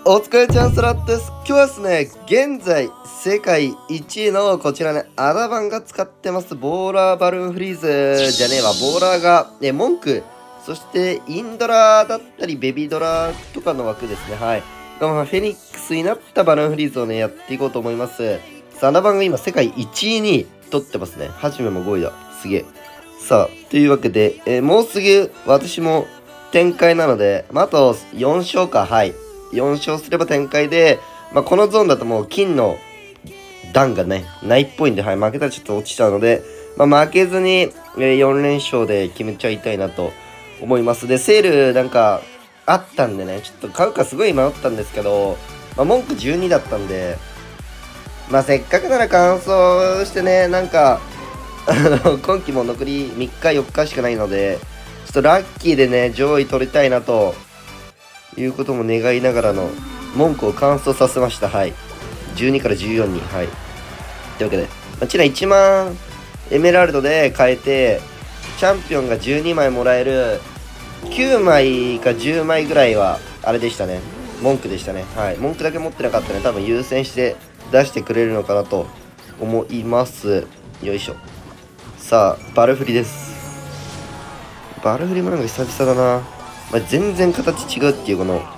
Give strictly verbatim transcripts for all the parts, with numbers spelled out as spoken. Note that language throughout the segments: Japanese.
お疲れチャンスラットです。今日はですね、現在世界いちいのこちらね、アダバンが使ってますボーラーバルーンフリーズじゃねえわ、ボーラーが、ね、文句、そしてインドラだったりベビードラとかの枠ですね、はい。がまあフェニックスになったバルーンフリーズをね、やっていこうと思います。さあ、アダバンが今世界いちいに取ってますね。はじめもごいだ。すげえ。さあ、というわけで、えー、もうすぐ私も展開なので、まあ、あとよん勝か、はい。よん勝すれば展開で、まあ、このゾーンだともう金の段がね、ないっぽいんで、はい、負けたらちょっと落ちちゃうので、まあ、負けずに、えー、よん連勝で決めちゃいたいなと思います。で、セールなんかあったんでね、ちょっと買うかすごい迷ったんですけど、まあ、文句じゅうにだったんで、まあ、せっかくなら完走してね、なんか、あの、今季も残りみっかよっかしかないので、ちょっとラッキーでね、上位取りたいなと、いうことも願いながらの文句を完走させました。はい。じゅうにからじゅうよんに。はい。というわけで、まあ、ちらいちまんエメラルドで買えて、チャンピオンがじゅうにまいもらえる、きゅうまいかじゅうまいぐらいは、あれでしたね。文句でしたね。はい。文句だけ持ってなかったね。多分優先して出してくれるのかなと思います。よいしょ。さあ、バルフリです。バルフリもなんか久々だな。まあ、全然形違うっていうこの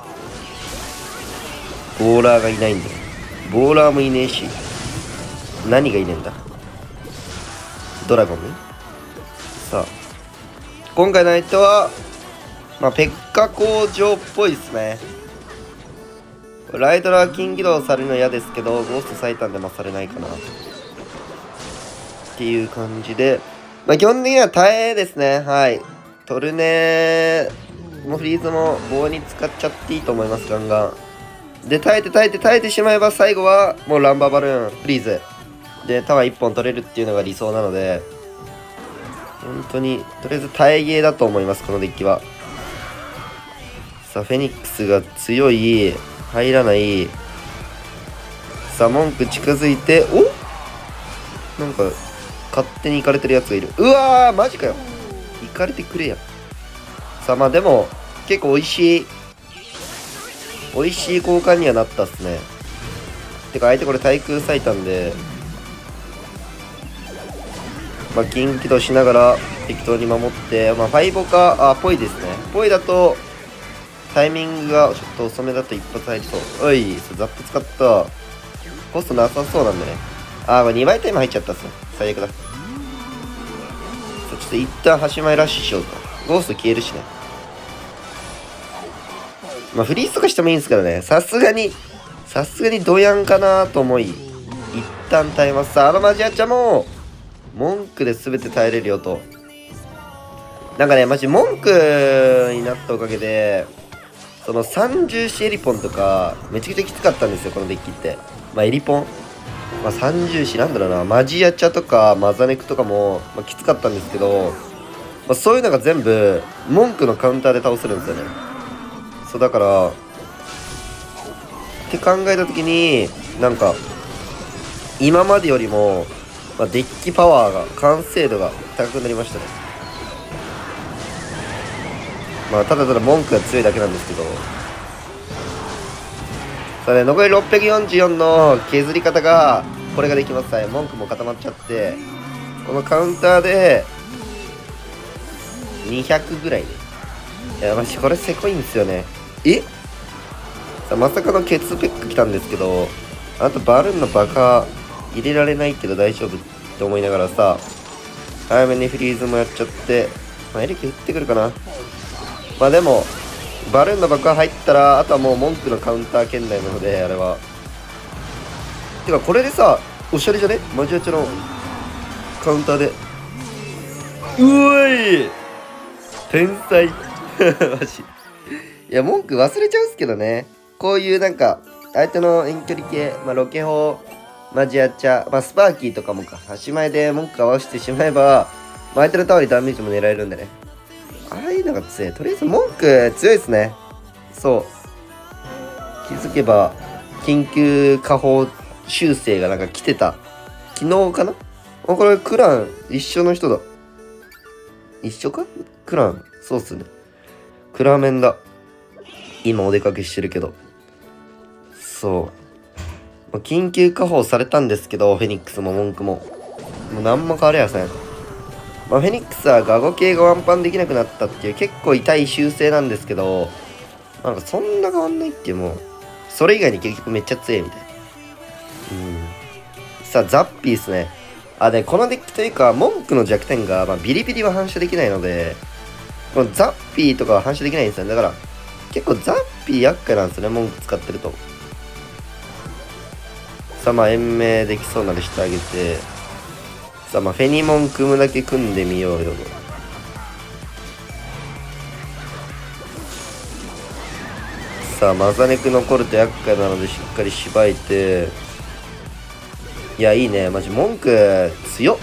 ボーラーがいないんだよ。ボーラーもいねえし、何がいねえんだ。ドラゴンね。さあ、今回の相手はまあペッカ工場っぽいですね。ライドラー金起動されるの嫌ですけど、ゴースト最短でもされないかなっていう感じで、まあ基本的には耐えですね。はい。トルネもうフリーズも棒に使っちゃっていいと思います。ガンガンで耐えて耐えて耐えてしまえば最後はもうランバーバルーンフリーズでタワーいっぽん取れるっていうのが理想なので、本当にとりあえず耐えゲーだと思います、このデッキは。さあフェニックスが強い、入らない。さあ文句近づいて、おなんか勝手に行かれてるやつがいる。うわーマジかよ、行かれてくれや。さあまあでも結構美味しい美味しい交換にはなったっすね。てか相手これ対空最短で、まあ金起動しながら適当に守って、まあファイボか、あぽいですね。ぽいだとタイミングがちょっと遅めだと一発入りそう。おいザップ使った。コストなさそうなんでね。あーにばいタイム入っちゃったっすね。最悪だ。ちょっと一旦端前ラッシュしようと。ゴースト消えるしね。まあフリーズとかしてもいいんですけどね。さすがにさすがにドヤンかなと思い一旦耐えます。さああのマジアチャも文句で全て耐えれるよと。なんかねマジ文句になったおかげでそのさんじゅうしエリポンとかめちゃくちゃきつかったんですよ、このデッキって。まあエリポン、まあ、さんじゅうしなんだろうな、マジアチャとかマザネクとかも、まあ、きつかったんですけど、まあ、そういうのが全部文句のカウンターで倒せるんですよね。そうだからって考えた時になんか今までよりも、まあ、デッキパワーが完成度が高くなりましたね。まあただただ文句が強いだけなんですけど、さあね残りろっぴゃくよんじゅうよんの削り方がこれができます。はい、文句も固まっちゃってこのカウンターでにひゃくぐらいで、いやマジこれせこいんですよね。えさあまさかのケツペック来たんですけど、あとバルーンのバカ入れられないけど大丈夫って思いながらさ、早めにフリーズもやっちゃって、まあエレキ打ってくるかな。まあでもバルーンの爆破入ったらあとはもう文句のカウンター圏内なので、あれはてかこれでさおしゃれじゃね、マジアチャのカウンターでうおい天才マジいや文句忘れちゃうんすけどね、こういうなんか相手の遠距離系、まあ、ロケ砲マジアチャ、まあ、スパーキーとかもか端前で文句合わせてしまえば、まあ、相手のタワーにダメージも狙えるんでね、ああいうのが強い。とりあえず文句強いですね。そう気づけば緊急下方修正がなんか来てた昨日かな。あこれクラン一緒の人だ。一緒かクラン。そうっすね、クラメンだ。今お出かけしてるけどそう。緊急下放されたんですけど、フェニックスも文句も。もう何も変わりやせん。まあ、フェニックスはガゴ系がワンパンできなくなったっていう結構痛い修正なんですけど、なんかそんな変わんないっていうもう、それ以外に結局めっちゃ強いみたいな。うん。さあ、ザッピーですね。あ、で、このデッキというか、文句の弱点が、まあ、ビリビリは反射できないので、このザッピーとかは反射できないんですよね。だから、結構ザッピー厄介なんですよね、文句使ってると。さあ、まあ、延命できそうなのしてあげて、さあ、まあ、フェニモン組むだけ組んでみようよと。さあ、マザネク残ると厄介なのでしっかりしばいて、いや、いいね。マジ、文句強っ。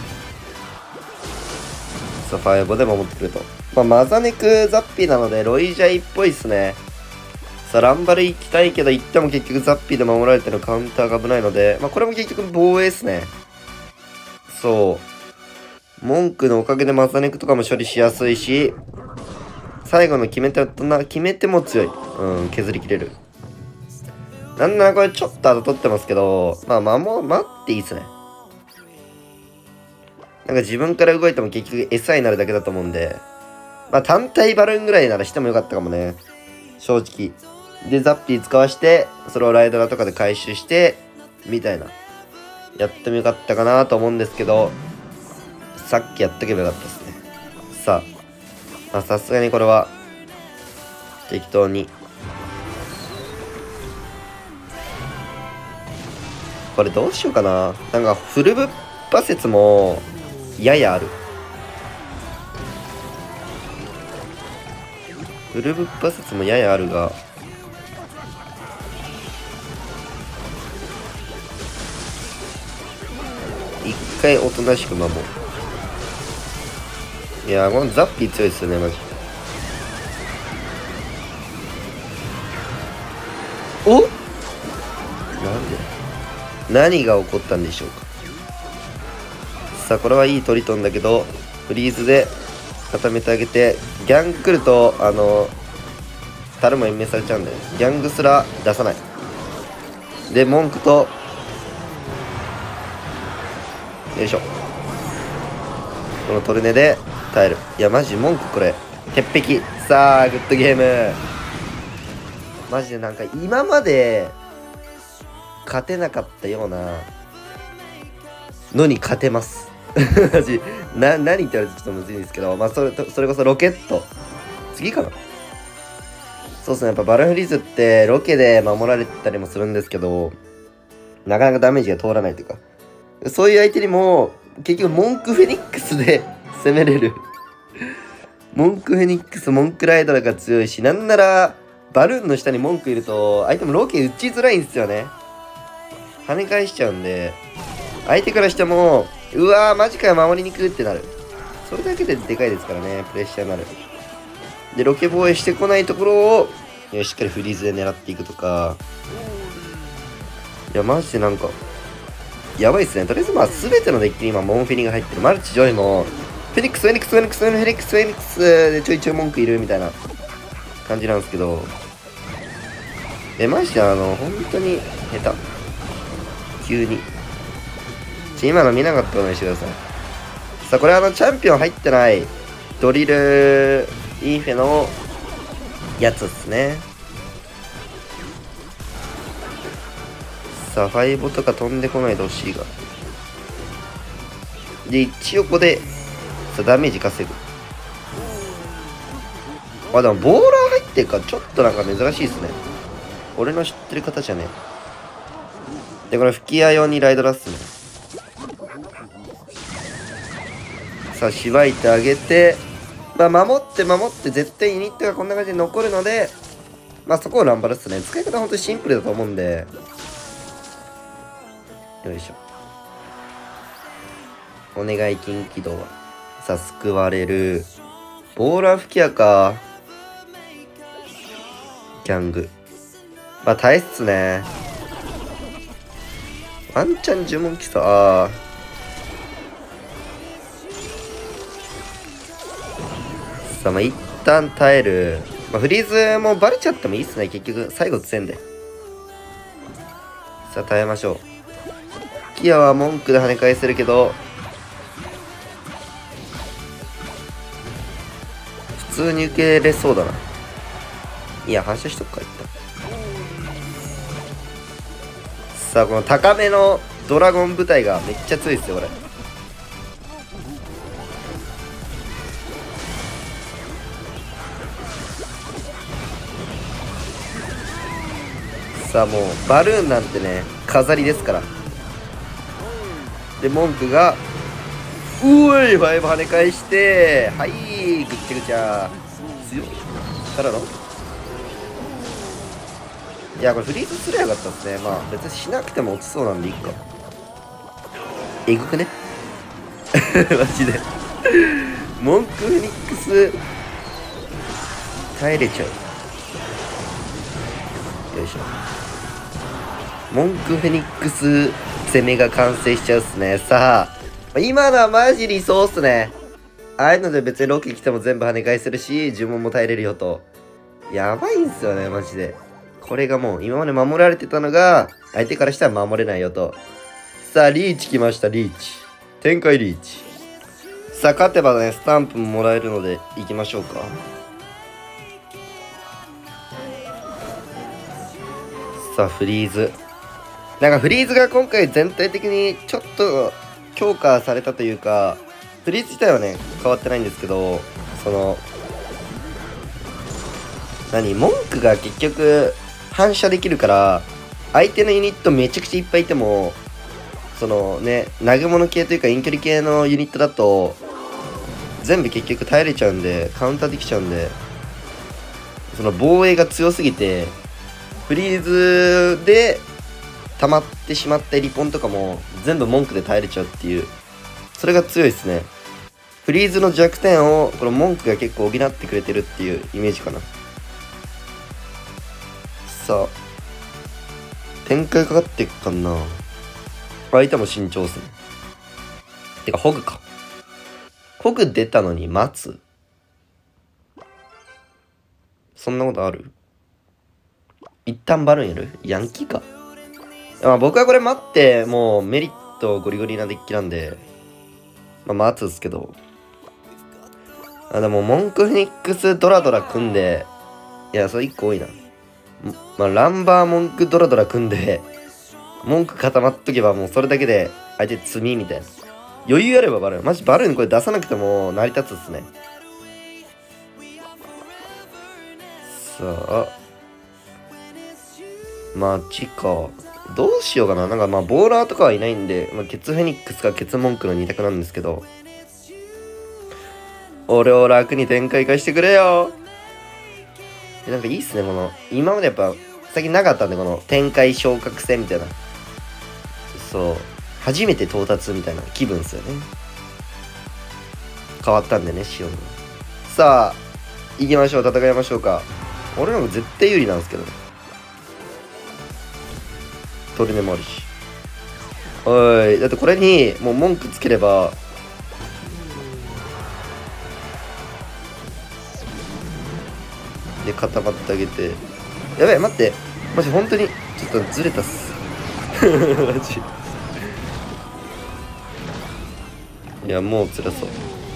さあ、ファイボで守ってくると。まあ、マザネクザッピーなので、ロイジャイっぽいっすね。さあ、ランバル行きたいけど、行っても結局ザッピーで守られてるカウンターが危ないので、まあ、これも結局防衛っすね。そう。文句のおかげでマザネクとかも処理しやすいし、最後の決め手な、決め手も強い。うん、削りきれる。なんならこれちょっと後取ってますけど、まあ、まあ、もう待っていいっすね。なんか自分から動いても結局餌になるだけだと思うんで、まあ単体バルーンぐらいならしてもよかったかもね。正直。で、ザッピー使わして、それをライドラとかで回収して、みたいな。やってもよかったかなと思うんですけど、さっきやっとけばよかったですね。さあ、まあさすがにこれは、適当に。これどうしようかな。なんかフルブッパ説も、ややある。フルブッパ説もややあるが、一回おとなしく守る。いやー、このザッピー強いですよね、マジ。お？なんで？何が起こったんでしょうか。さあ、これはいいトリトンだけど、フリーズで固めてあげて、ギャング来ると、あの、タルも延命されちゃうんで、ギャングすら出さない。で、文句と、よいしょ。このトルネで耐える。いや、マジ文句これ、鉄壁。さあ、グッドゲーム。マジでなんか今まで勝てなかったようなのに勝てます。マジ、な、何って言われてちょっとむずいんですけど、まあそれ、それこそロケット。次かな。そうですね、やっぱバルーンフリーズってロケで守られてたりもするんですけど、なかなかダメージが通らないというか、そういう相手にも結局モンクフェニックスで攻めれる。モンクフェニックス、モンクライドラが強いし、なんならバルーンの下にモンクいると相手もロケ打ちづらいんですよね。跳ね返しちゃうんで、相手からしても、うわーマジかよ守りにくってなる。それだけででかいですからね、プレッシャーになる。で、ロケ防衛してこないところを、しっかりフリーズで狙っていくとか。いや、マジでなんか、やばいっすね。とりあえずまあ、すべてのデッキに今、モンフェニが入ってる。マルチジョイも、フェニックス、フェニックス、フェニックス、フェニックス、フェニックスでちょいちょい文句いるみたいな感じなんですけど。え、マジであの、本当に下手。急に。ち今の見なかったことにしてください。さあ、これあの、チャンピオン入ってない、ドリル、インフェのやつっすね。さあ、ファイボとか飛んでこないでほしいが。で、一応ここで、さあ、ダメージ稼ぐ。あ、でも、ボーラー入ってるから、ちょっとなんか珍しいっすね。俺の知ってる方じゃねえ。で、これ、吹き矢用にライドラっすね。さあ、しばいてあげて、まあ、守って守って絶対ユニットがこんな感じで残るので、まあそこをランバルっすね。使い方は本当にシンプルだと思うんで。よいしょ。お願い金起動は。さあ、救われる。ボーラー吹き矢か。ギャング。まあ耐えっすね。ワンチャン呪文基礎。ああ。さあ、まあ一旦耐える。まあ、フリーズもバレちゃってもいいっすね。結局、最後強いんで。 さあ耐えましょう。キアは文句で跳ね返せるけど普通に受けれそうだな。いや反射しとくか一旦。さあこの高めのドラゴン部隊がめっちゃ強いですよこれ。さあもうバルーンなんてね飾りですから。で文句がうおいファイブ跳ね返してはいぐっちゃぐちゃ強いからの。いやこれフリーズすればよかったですね。まあ別にしなくても落ちそうなんでいいか。えぐくねマジでモンクフェニックス耐えれちゃう。よいしょ。モンクフェニックス攻めが完成しちゃうっすね。さあ今のはマジ理想っすね。ああいうので別にロケ来ても全部跳ね返せるし呪文も耐えれるよと。やばいんすよねマジで。これがもう今まで守られてたのが相手からしたら守れないよと。さあリーチ来ました。リーチ展開リーチ。さあ勝てばねスタンプももらえるので行きましょうか。さあフリーズなんかフリーズが今回全体的にちょっと強化されたというか、フリーズ自体はね変わってないんですけど、その何文句が結局反射できるから相手のユニットめちゃくちゃいっぱいいてもそのね投げ物系というか遠距離系のユニットだと全部結局耐えれちゃうんでカウンターできちゃうんで、その防衛が強すぎてフリーズで溜まってしまったリポンとかも全部文句で耐えれちゃうっていう、それが強いですね。フリーズの弱点をこの文句が結構補ってくれてるっていうイメージかな。さあ展開かかっていくかな。相手も慎重っすね。てかホグか。ホグ出たのに待つ、そんなことある？一旦バルーンやる？ヤンキーか。まあ僕はこれ待ってもうメリットゴリゴリなデッキなんで、まあ待つっすけど、あでもモンクフェニックスドラドラ組んで、いやそれいっこ多いな。まあランバーモンクドラドラ組んで文句固まっとけばもうそれだけで相手積みみたいな余裕あればバルーン、マジバルーンこれ出さなくても成り立つっすね。さあマジかどうしようかな。なんかまあボーラーとかはいないんで、まあ、ケツフェニックスかケツモンクのに択なんですけど、俺を楽に展開化してくれよ。なんかいいっすねこの今までやっぱ最近なかったんでこの展開昇格戦みたいな、そう初めて到達みたいな気分っすよね。変わったんでね仕様が。さあ行きましょう、戦いましょうか。俺の方が絶対有利なんですけどね。トルネもあるし、おいだってこれにもう文句つければで固まってあげて、やべえ待ってマジ本当にちょっとずれたっすマジいやもう辛そう。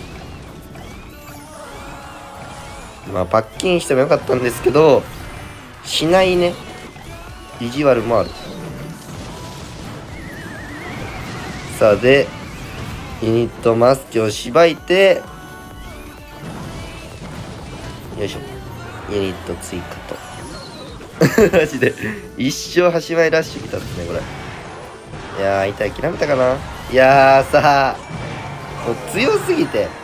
まあパッキンしてもよかったんですけどしないね、意地悪もある。さあでユニットマスクをしばいてよいしょユニット追加とマジで一生端前ラッシュ来たっすねこれ。いやー痛い諦めたかな。いやーさあもう強すぎて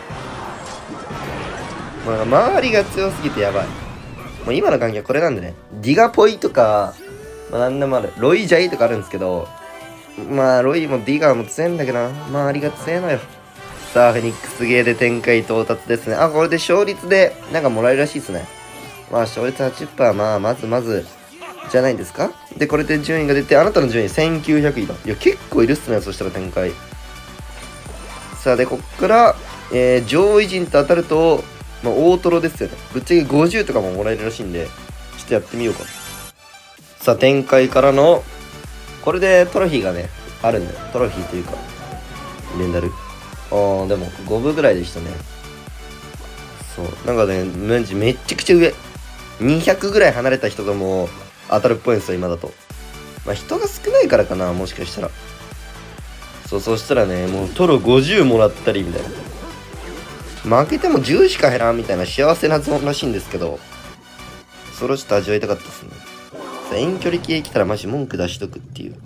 もう周りが強すぎてやばい。もう今の環境はこれなんでね、ディガポイとか、まあ、なんでもあるロイジャイとかあるんですけど、まあロイもディガーも強いんだけどな、周りが強いのよ。さあフェニックスゲーで展開到達ですね。あこれで勝率でなんかもらえるらしいですね。まあ勝率 はちじゅっパーセント、まあまずまずじゃないですか。でこれで順位が出てあなたの順位せんきゅうひゃくいだ。いや結構いるっすね。そしたら展開さあでこっから、えー、上位陣と当たると、まあ、大トロですよね。ぶっちゃけごじゅうとかももらえるらしいんでちょっとやってみようか。さあ展開からのこれでトロフィーがねあるんだよ。トロフィーというかメダル。あーでもごぶぐらいでしたね。そうなんかねマジめっちゃくちゃ上にひゃくぐらい離れた人がもう当たるっぽいんですよ今だと。まあ人が少ないからかな、もしかしたら。そうそしたらねもうトロごじゅうもらったりみたいな、負けてもじゅうしか減らんみたいな幸せなゾーンらしいんですけど、それをちょっと味わいたかったですね。遠距離系来たらマジ文句出しとくっていう。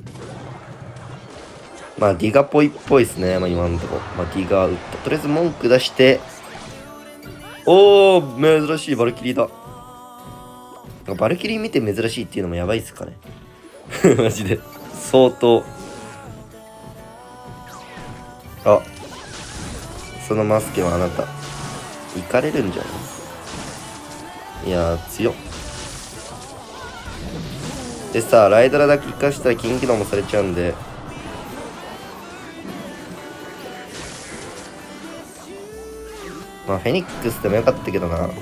まあディガっぽいっぽいですね、まあ今のところ。まあディガウッド。とりあえず文句出して、おー珍しいバルキリーだ。バルキリー見て珍しいっていうのもやばいっすかね。マジで。相当。あ、そのマスケはあなた、行かれるんじゃない？いやー、強っ。でさ、ライドラだけ生かしたら近畿道もされちゃうんで、まあ、フェニックスでもよかったけどな。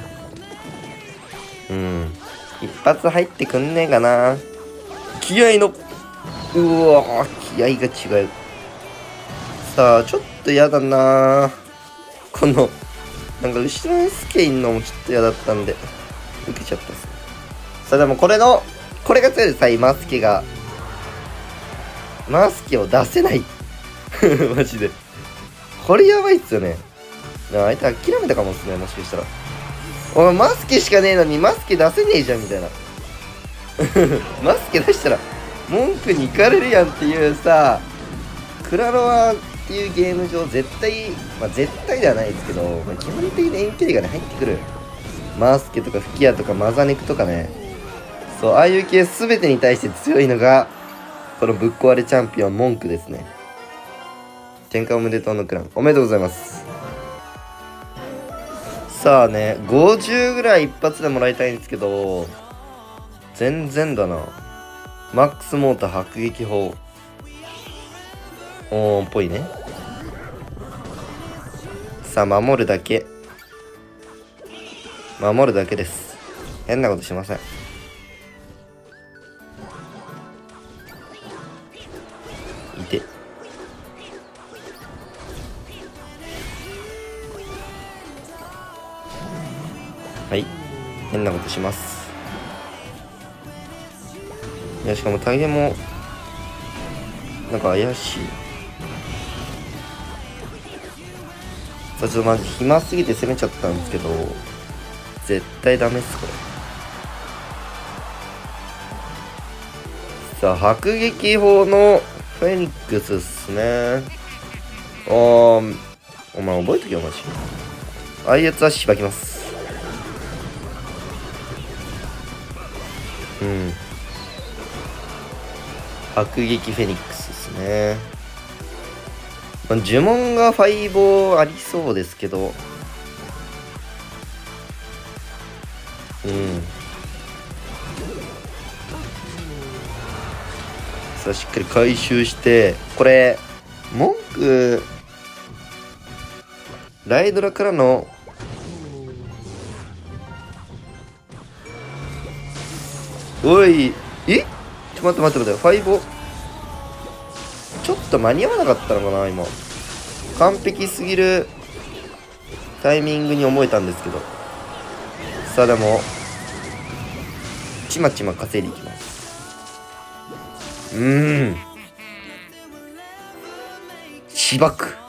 うん。一発入ってくんねえかな。気合の、うわー、気合が違う。さあ、ちょっと嫌だな。この、なんか後ろにスケいんのもちょっと嫌だったんで、受けちゃったっすね。さあ、でもこれの、これが強いです。はい、マスケが。マスケを出せない。マジで。これやばいっすよね。相手諦めたかもっすね、もしかしたら。お前マスケしかねえのにマスケ出せねえじゃんみたいな。マスケ出したら文句に行かれるやんっていうさ、クラロワっていうゲーム上絶対、まあ絶対ではないですけど、まあ、基本的に遠距離がね入ってくる。マスケとか吹き矢とかマザネクとかね、そう、ああいう系全てに対して強いのが、このぶっ壊れチャンピオン文句ですね。天下おめでとうのクラン、おめでとうございます。さあね、ごじゅうぐらい一発でもらいたいんですけど、全然だな。マックスモーター迫撃砲。おー、っぽいね。さあ、守るだけ。守るだけです。変なことしません。いて。はい。変なことします。いや、しかも大変も、なんか怪しい。さあ、ちょっとまじ暇すぎて攻めちゃったんですけど、絶対ダメっす、これ。さあ、迫撃砲のフェニックスっすね。あー、お前覚えとけよ、マジ。ああいうやつはしばきます。うん。迫撃フェニックスですね。まあ、呪文がファイボーありそうですけど、うん。さあ、しっかり回収して、これ、文句、ライドラからの、おい、えちょっと待って待って待って、ファイボー、ちょっと間に合わなかったのかな、今。完璧すぎるタイミングに思えたんですけど。さあ、でも、ちまちま稼いでいきます。うーん。しばく。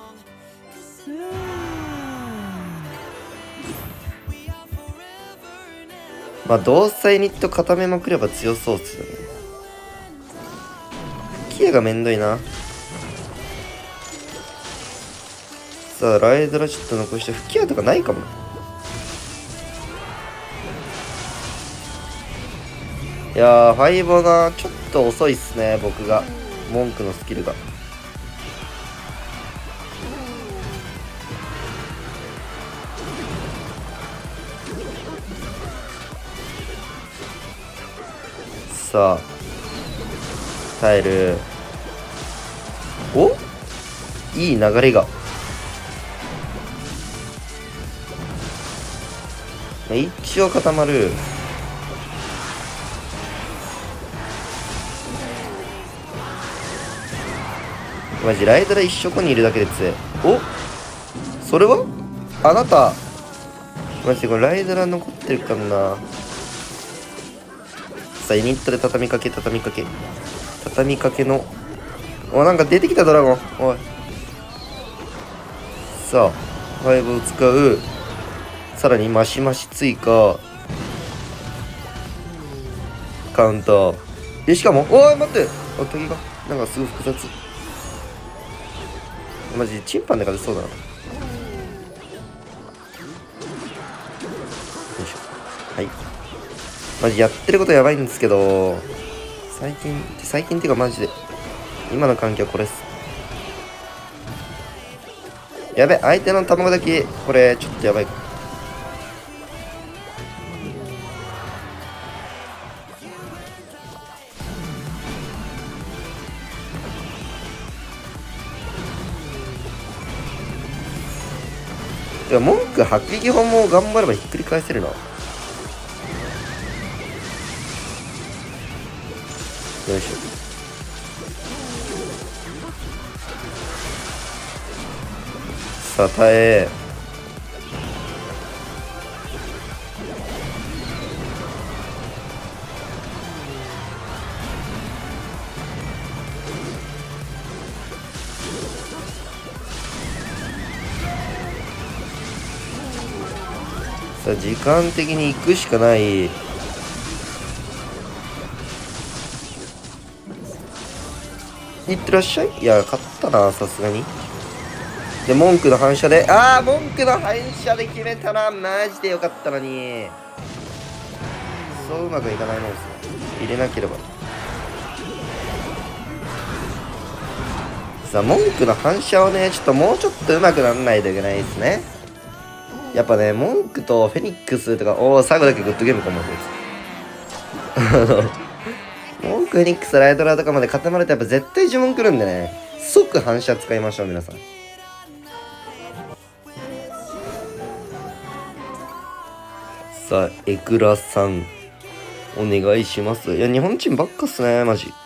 まあ、同サイニット固めまくれば強そうっすよね。吹き矢がめんどいな。さあ、ライドラちょっと残して、吹き矢とかないかも。いやー、ファイボな、ちょっと遅いっすね、僕が。文句のスキルが。さあ、耐える。おいい流れが。一応固まる。 マジライドラ一緒こにいるだけで強い。お、それはあなたマジでこれライドラ残ってるからな。さあユニットで畳みかけ畳みかけ畳みかけの、お、なんか出てきたドラゴン。おい、さあファイブを使う。さらにマシマシ追加カウンターで、しかも、おい待って、あ、敵がなんかすごい複雑。マジチンパンで勝てそうだな。よいしょ。はい、マジやってることやばいんですけど、最近最近っていうかマジで今の環境これっす。やべ、相手の卵だけこれちょっとやばいか。いや、文句迫撃砲も頑張ればひっくり返せるな。よいしょ。さあ耐え、さあ時間的に行くしかない。いってらっしゃい。いや勝ったな、さすがに。で文句の反射で、ああ文句の反射で決めたな。マジでよかったのに、そううまくいかないもんですよ、入れなければ。さあ文句の反射をね、ちょっともうちょっとうまくならないといけないですね。やっぱね、文句とフェニックスとか、おお最後だけグッドゲームかもしれないです。あの文句フェニックスライドラーとかまで固まるとやっぱ絶対呪文来るんでね、即反射使いましょう皆さん。さあエクラさんお願いします。いや日本人ばっかっすねマジ。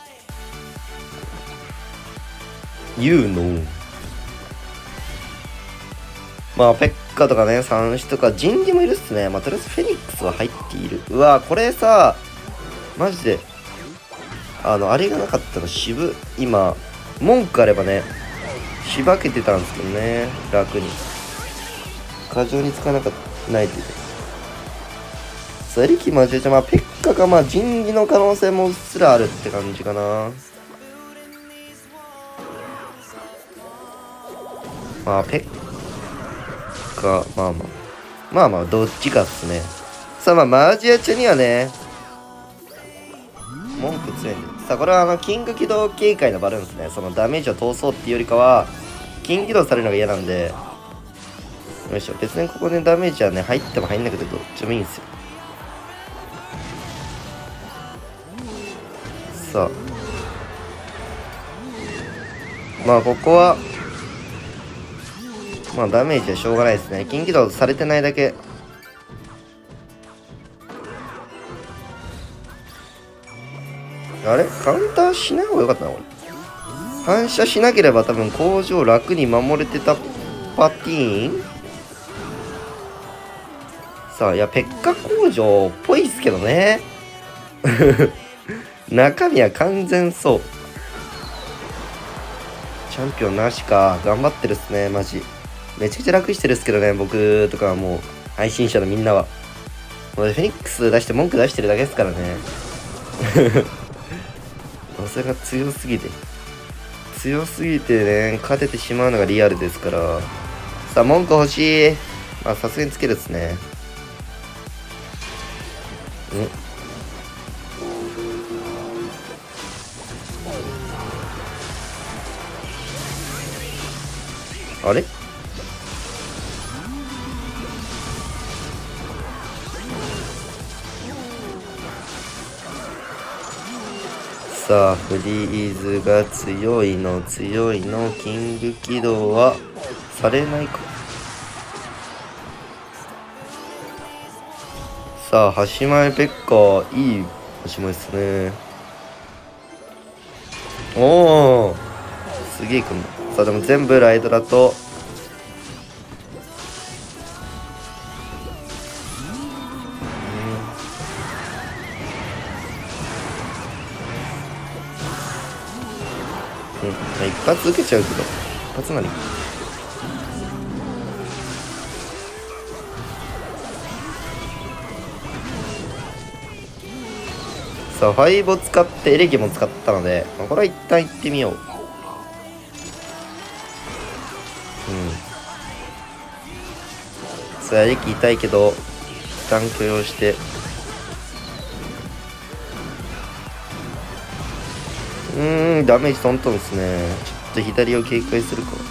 言うのまあペッカとかね、三種とか人技もいるっすね。まあとりあえずフェニックスは入っている。うわこれさマジであのあれがなかったら渋、今文句あればねしばけてたんですけどね、楽に過剰に使わなかったないって言って。さあリキマジで、まあペッカかまあ人技の可能性もうっすらあるって感じかな。まあペッカまあまあまあまあどっちかっすね。さあまあマージアチャにはね文句強いんで、さあこれはあのキング起動警戒のバルーンですね。そのダメージを通そうっていうよりかはキング起動されるのが嫌なんで、よいしょ。別にここでダメージはね入っても入んなくてどっちでもいいんですよ。さあまあここはまあダメージはしょうがないですね。キング起動されてないだけ。あれカウンターしない方がよかったなこれ。反射しなければ多分工場楽に守れてたパティーン。さあいやペッカ工場っぽいっすけどね中身は完全そう。チャンピオンなしか。頑張ってるっすねマジ。めちゃくちゃ楽してるっすけどね、僕とかはもう配信者のみんなは。フェニックス出して文句出してるだけですからねそれが強すぎて強すぎてね勝ててしまうのがリアルですから。さあ文句欲しい。まあさすがにつけるっすね。んあれさあフリーズが強いの強いのキング起動はされないか。さあ端前ペッカいい端前ですね。おおすげえくんの。さあでも全部ライドだとうん、うん、一発受けちゃうけど一発なりさあファイブを使ってエレキも使ったので、まあ、これは一旦行ってみよう。うんさあエレキ痛いけど一旦許容して、うーんダメージトントンですね。ちょっと左を警戒するか。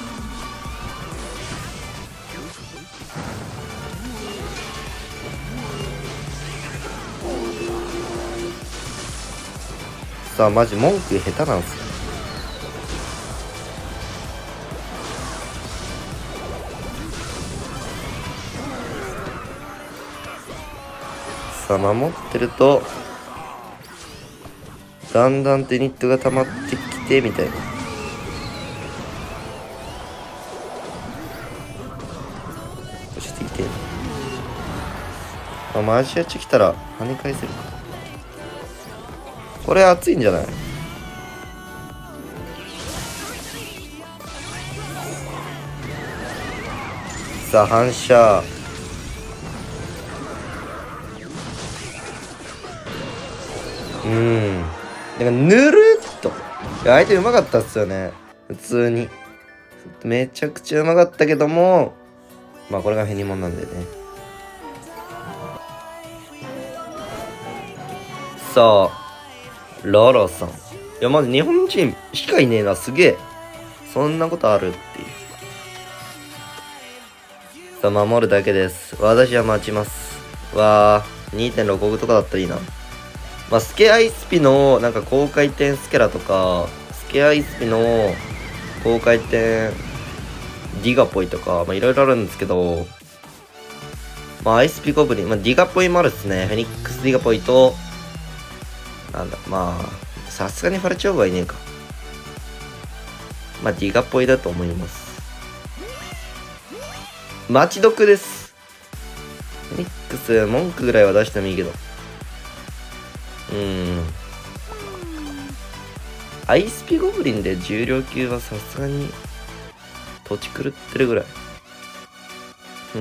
さあマジ文句下手なんすよ。さあ守ってるとだんだんとユニットが溜まってきてみたいな。そしていてあマジアチ来たら跳ね返せるか。これ熱いんじゃない？さあ反射うんなんかぬるっと相手うまかったっすよね。普通にめちゃくちゃうまかったけども、まあこれがフェニモンなんだよね。さあララさん、いやまず日本人しかいねえな。すげえそんなことあるっていう。さあ守るだけです。私は待ちます。わあ にてんろく 億とかだったらいいな。まあ、スケアイスピのなんか高回転スケラとか、スケアイスピの高回転ディガポイとか、まあいろいろあるんですけど、まあアイスピゴブリン、まあディガポイもあるっすね。フェニックスディガポイと、なんだ、まあ、さすがにファルチオーブはいねえか。まあディガポイだと思います。待ち毒です。フェニックス、文句ぐらいは出してもいいけど。うーん。アイスピゴブリンで重量級はさすがに土地狂ってるぐらい。うん。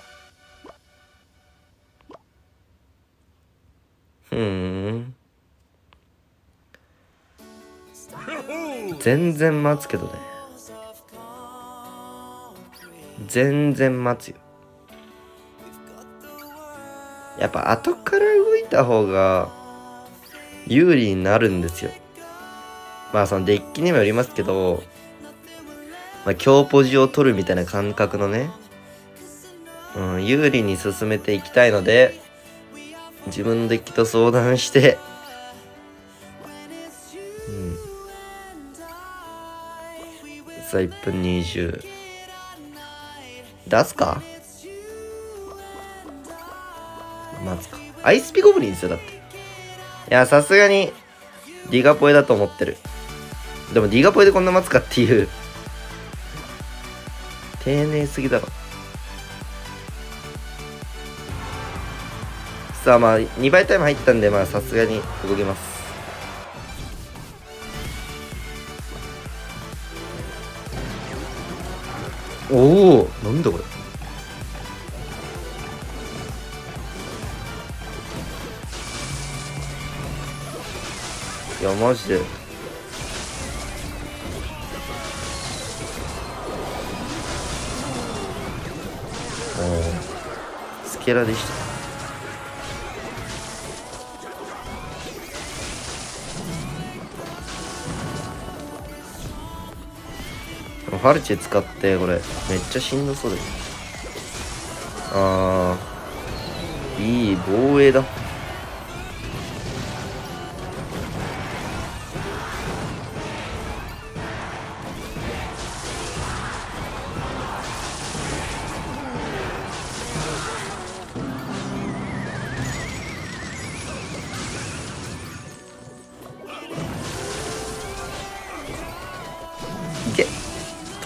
ふーん。全然待つけどね。全然待つよ。やっぱ後から動いた方が有利になるんですよ。まあそのデッキにもよりますけど、まあ強ポジを取るみたいな感覚のね、うん、有利に進めていきたいので、自分のデッキと相談して、うん。さあいっぷんにじゅう。出すか？待つか。アイスピゴブリンですよ、だって。いや、さすがに、ディガポエだと思ってる。でも、ディガポエでこんな待つかっていう。丁寧すぎだろ。さあ、まあ、にばいタイム入ったんで、まあ、さすがに動きます。おお、なんだこれ。いや、マジで。スケラでした。ファルチェ使ってこれめっちゃしんどそうだよ。あーいい防衛だ。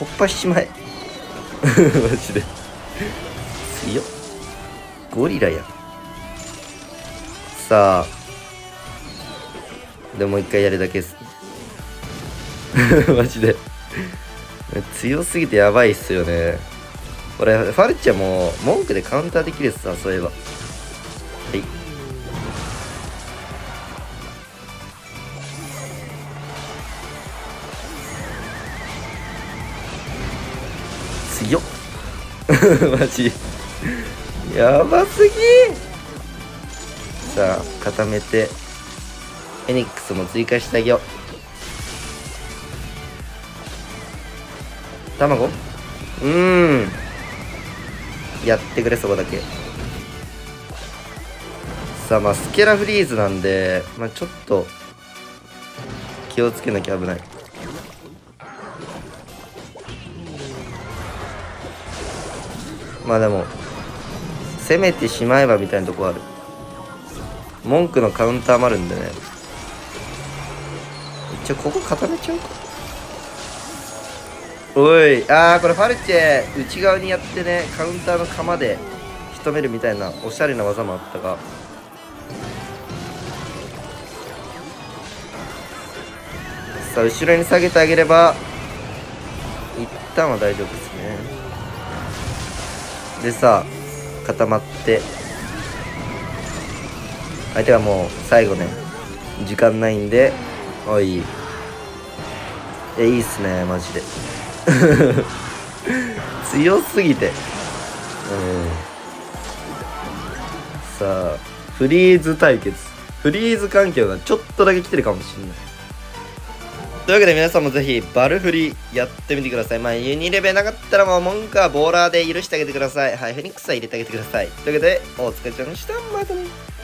突破しまえマジで強っ。ゴリラや。さあでもう一回やるだけですマジで強すぎてやばいっすよね。これファルチャも文句でカウンターできるっすさ、そういえば。はい、強っマジやばすぎ。さあ固めてフェニックスも追加してあげよう。卵うーんやってくれ、そこだけ。さあまあスケラフリーズなんで、まあ、ちょっと気をつけなきゃ危ない。まあでも攻めてしまえばみたいなとこある。文句のカウンターもあるんでね、一応ここ固めちゃうか。おい、あーこれファルチェ内側にやってね、カウンターの釜で仕留めるみたいなおしゃれな技もあったが、さあ後ろに下げてあげれば一旦は大丈夫ですね。でさ固まって相手はもう最後ね時間ないんで、おいいやいいっすねマジで強すぎて、うん、さあフリーズ対決、フリーズ環境がちょっとだけ来てるかもしれない。というわけで皆さんもぜひバルフリやってみてください。まあユニレベなかったらもう文句はボーラーで許してあげてください。はい、フェニックスは入れてあげてください。というわけでお疲れ様でした。またね。